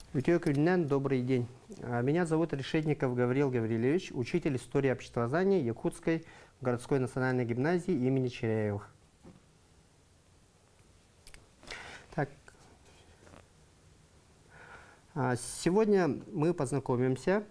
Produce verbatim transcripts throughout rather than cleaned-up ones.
Витюкюльнян, добрый день. Меня зовут Решетников Гавриил Гаврилевич, учитель истории обществознания Якутской городской национальной гимназии имени Черяевых. Так. Сегодня мы познакомимся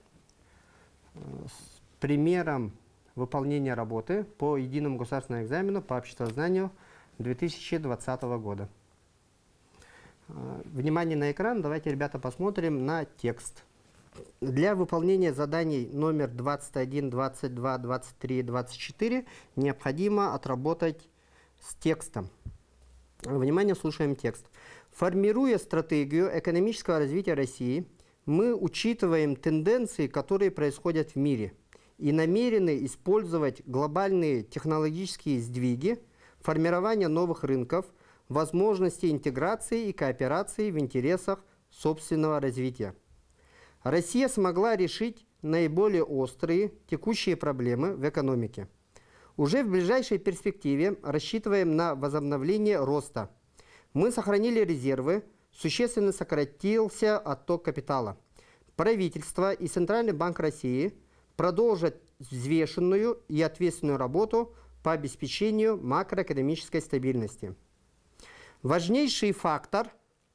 с примером выполнения работы по единому государственному экзамену по обществознанию две тысячи двадцатого года. Внимание на экран. Давайте, ребята, посмотрим на текст. Для выполнения заданий номер двадцать один, двадцать два, двадцать три, двадцать четыре необходимо отработать с текстом. Внимание, слушаем текст. Формируя стратегию экономического развития России, мы учитываем тенденции, которые происходят в мире, и намерены использовать глобальные технологические сдвиги, формирование новых рынков, возможности интеграции и кооперации в интересах собственного развития. Россия смогла решить наиболее острые текущие проблемы в экономике. Уже в ближайшей перспективе рассчитываем на возобновление роста. Мы сохранили резервы, существенно сократился отток капитала. Правительство и Центральный банк России продолжат взвешенную и ответственную работу по обеспечению макроэкономической стабильности. Важнейший фактор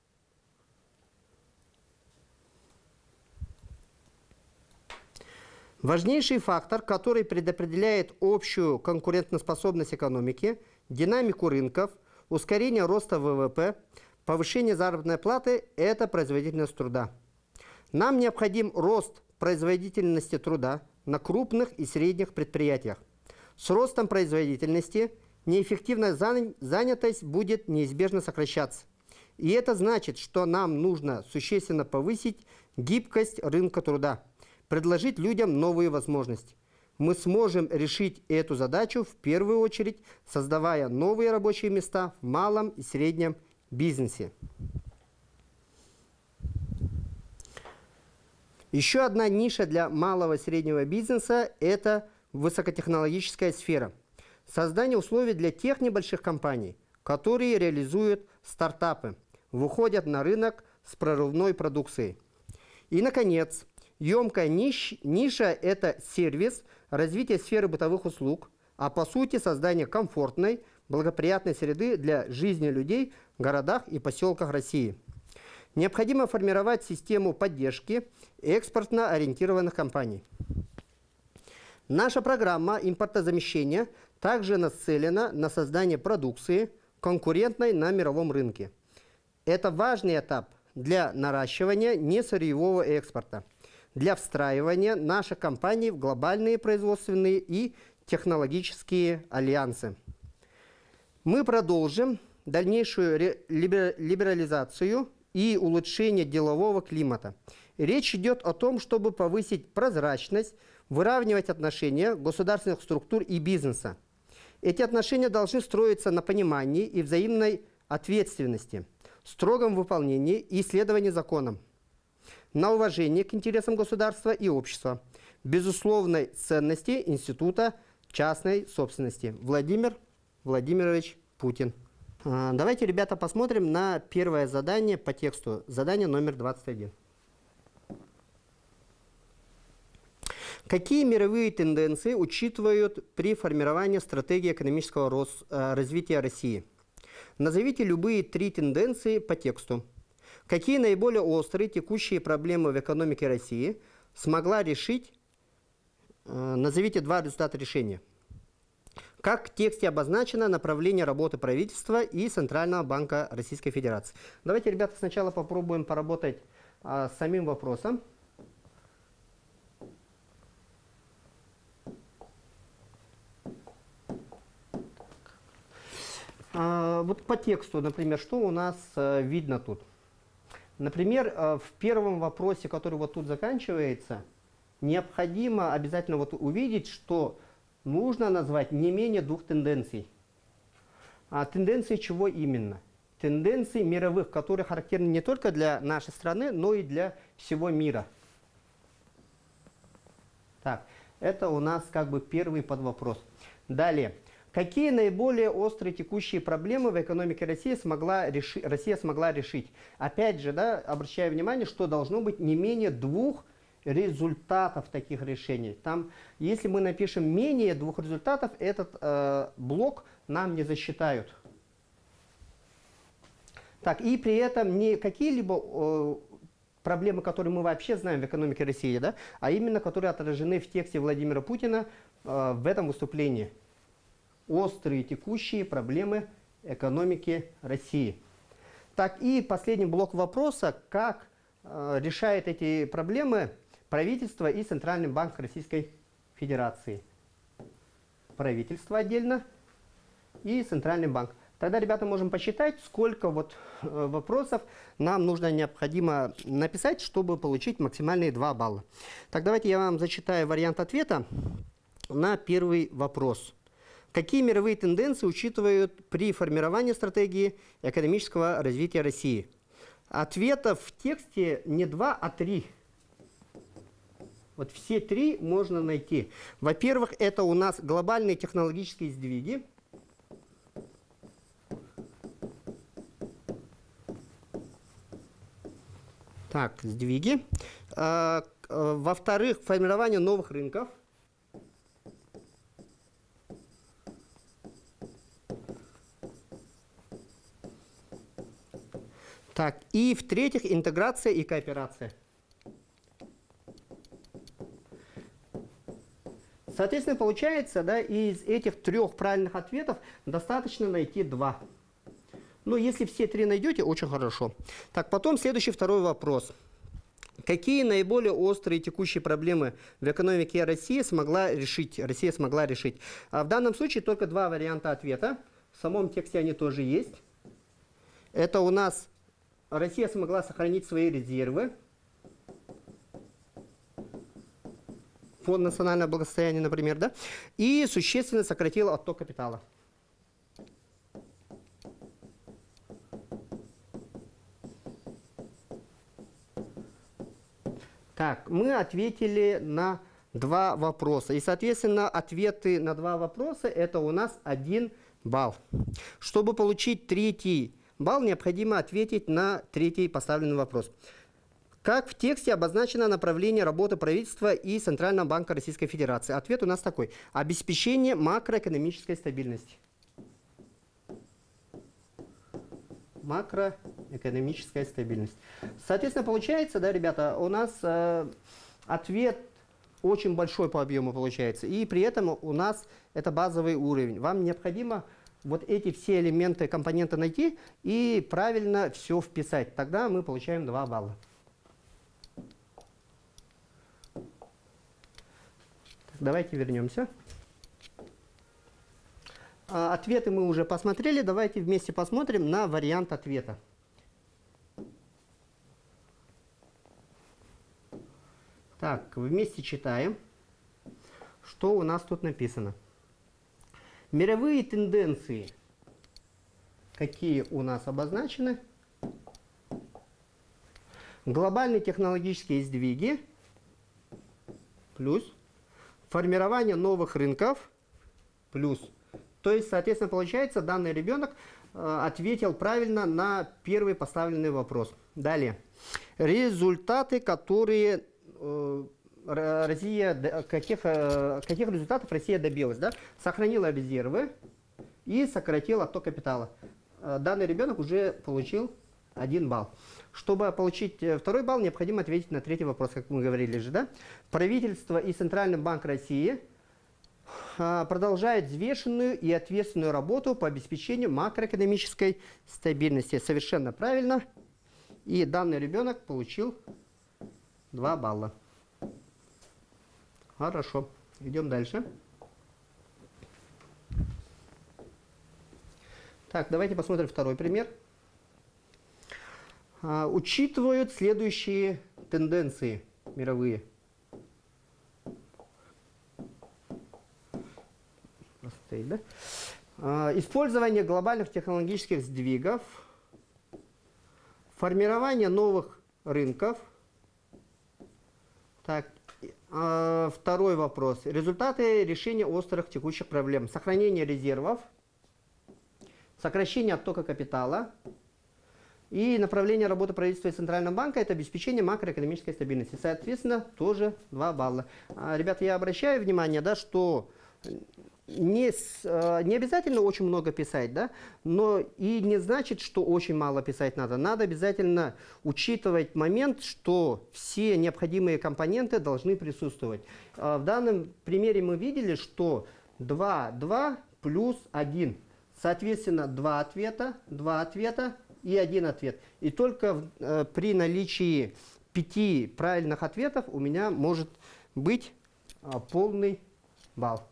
Важнейший фактор, который предопределяет общую конкурентоспособность экономики, динамику рынков, ускорение роста вэ вэ пэ, повышение заработной платы – это производительность труда. Нам необходим рост производительности труда на крупных и средних предприятиях. С ростом производительности неэффективная занятость будет неизбежно сокращаться. И это значит, что нам нужно существенно повысить гибкость рынка труда, предложить людям новые возможности. Мы сможем решить эту задачу в первую очередь, создавая новые рабочие места в малом и среднем бизнесе. Еще одна ниша для малого и среднего бизнеса – это высокотехнологическая сфера. Создание условий для тех небольших компаний, которые реализуют стартапы, выходят на рынок с прорывной продукцией. И, наконец, емкая ниш, ниша – это сервис, развитие сферы бытовых услуг, а по сути создание комфортной, благоприятной среды для жизни людей в городах и поселках России. Необходимо формировать систему поддержки экспортно ориентированных компаний. Наша программа импортозамещения также нацелена на создание продукции, конкурентной на мировом рынке. Это важный этап для наращивания несырьевого экспорта, для встраивания наших компаний в глобальные производственные и технологические альянсы. Мы продолжим дальнейшую либерализацию и улучшение делового климата. Речь идет о том, чтобы повысить прозрачность, выравнивать отношения государственных структур и бизнеса. Эти отношения должны строиться на понимании и взаимной ответственности, строгом выполнении и следовании законам, на уважении к интересам государства и общества, безусловной ценности института частной собственности. Владимир Владимирович Путин. Давайте, ребята, посмотрим на первое задание по тексту. Задание номер двадцать один. Какие мировые тенденции учитывают при формировании стратегии экономического рост, э, развития России? Назовите любые три тенденции по тексту. Какие наиболее острые текущие проблемы в экономике России смогла решить? Э, назовите два результата решения. Как в тексте обозначено направление работы правительства и Центрального банка Российской Федерации? Давайте, ребята, сначала попробуем поработать э, с самим вопросом. Вот по тексту, например, что у нас э, видно тут? Например, э, в первом вопросе, который вот тут заканчивается, необходимо обязательно вот увидеть, что нужно назвать не менее двух тенденций. А тенденции чего именно? Тенденции мировых, которые характерны не только для нашей страны, но и для всего мира. Так, это у нас как бы первый подвопрос. Далее. Какие наиболее острые текущие проблемы в экономике России смогла реши, Россия смогла решить? Опять же, да, обращаю внимание, что должно быть не менее двух результатов таких решений. Там, если мы напишем менее двух результатов, этот э, блок нам не засчитают. Так, и при этом не какие-либо э, проблемы, которые мы вообще знаем в экономике России, да, а именно которые отражены в тексте Владимира Путина э, в этом выступлении. Острые текущие проблемы экономики России. Так, и последний блок вопроса, как э, решает эти проблемы правительство и Центральный банк Российской Федерации. Правительство отдельно и Центральный банк. Тогда, ребята, можем посчитать, сколько вот э, вопросов нам нужно необходимо написать, чтобы получить максимальные два балла. Так, давайте я вам зачитаю вариант ответа на первый вопрос. Какие мировые тенденции учитывают при формировании стратегии экономического развития России? Ответов в тексте не два, а три. Вот все три можно найти. Во-первых, это у нас глобальные технологические сдвиги. Так, сдвиги. А, во-вторых, формирование новых рынков. Так, и в-третьих, интеграция и кооперация. Соответственно, получается, да, из этих трех правильных ответов достаточно найти два. Ну, если все три найдете, очень хорошо. Так, потом следующий второй вопрос. Какие наиболее острые текущие проблемы в экономике России смогла решить? Россия смогла решить. А в данном случае только два варианта ответа. В самом тексте они тоже есть. Это у нас Россия смогла сохранить свои резервы. Фонд национального благосостояния, например, да? И существенно сократила отток капитала. Так, мы ответили на два вопроса. И, соответственно, ответы на два вопроса – это у нас один балл. Чтобы получить третий балл, необходимо ответить на третий поставленный вопрос. Как в тексте обозначено направление работы правительства и Центрального банка Российской Федерации? Ответ у нас такой. Обеспечение макроэкономической стабильности. Макроэкономическая стабильность. Соответственно, получается, да, ребята, у нас э, ответ очень большой по объему получается. И при этом у нас это базовый уровень. Вам необходимо вот эти все элементы, компоненты найти и правильно все вписать. Тогда мы получаем два балла. Давайте вернемся. Ответы мы уже посмотрели. Давайте вместе посмотрим на вариант ответа. Так, вместе читаем, что у нас тут написано. Мировые тенденции, какие у нас обозначены. Глобальные технологические сдвиги, плюс. Формирование новых рынков, плюс. То есть, соответственно, получается, данный ребенок э, ответил правильно на первый поставленный вопрос. Далее. Результаты, которые э, Россия, каких, э, каких результатов Россия добилась, да? Сохранила резервы и сократила отток капитала. Э, данный ребенок уже получил один балл. Чтобы получить второй балл, необходимо ответить на третий вопрос, как мы говорили же, да? Правительство и Центральный банк России а, продолжают взвешенную и ответственную работу по обеспечению макроэкономической стабильности. Совершенно правильно. И данный ребенок получил два балла. Хорошо. Идем дальше. Так, давайте посмотрим второй пример. Uh, учитывают следующие тенденции мировые. Стоит, да? uh, использование глобальных технологических сдвигов, формирование новых рынков, так, А, второй вопрос. Результаты решения острых текущих проблем. Сохранение резервов, сокращение оттока капитала и направление работы правительства и Центрального банка – это обеспечение макроэкономической стабильности. Соответственно, тоже два балла. А, ребята, я обращаю внимание, да, что не, с, не обязательно очень много писать, да, но и не значит, что очень мало писать надо. Надо обязательно учитывать момент, что все необходимые компоненты должны присутствовать. В данном примере мы видели, что два, два плюс один. Соответственно, два ответа, два ответа и один ответ. И только э, при наличии пяти правильных ответов у меня может быть э, полный балл.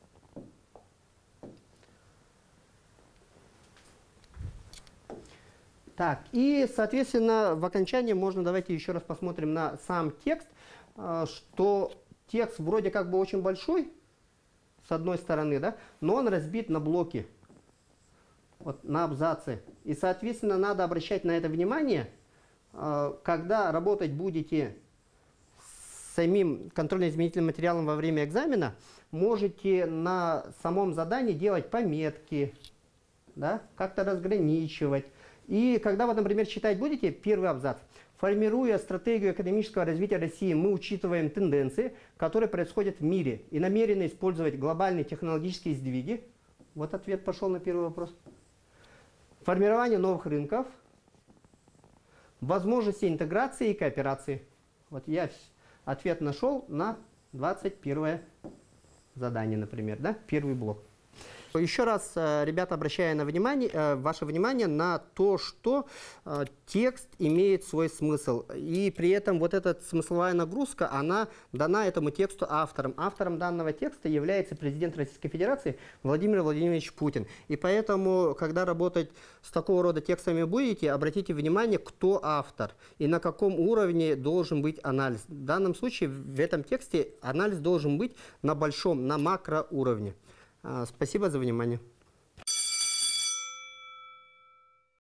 Так, и, соответственно, в окончании можно, давайте еще раз посмотрим на сам текст, что текст вроде как бы очень большой, с одной стороны, да, но он разбит на блоки, вот, на абзацы. И, соответственно, надо обращать на это внимание, когда работать будете с самим контрольно-изменительным материалом во время экзамена, можете на самом задании делать пометки, да, как-то разграничивать. И когда вы, например, читать будете, первый абзац. Формируя стратегию экономического развития России, мы учитываем тенденции, которые происходят в мире, и намерены использовать глобальные технологические сдвиги. Вот ответ пошел на первый вопрос. Формирование новых рынков, возможности интеграции и кооперации. Вот я ответ нашел на двадцать первое задание, например, да, первый блок. Еще раз, ребята, обращаю на внимание, ваше внимание на то, что текст имеет свой смысл. И при этом вот эта смысловая нагрузка, она дана этому тексту автором. Автором данного текста является президент Российской Федерации Владимир Владимирович Путин. И поэтому, когда работать с такого рода текстами будете, обратите внимание, кто автор и на каком уровне должен быть анализ. В данном случае в этом тексте анализ должен быть на большом, на макроуровне. Спасибо за внимание.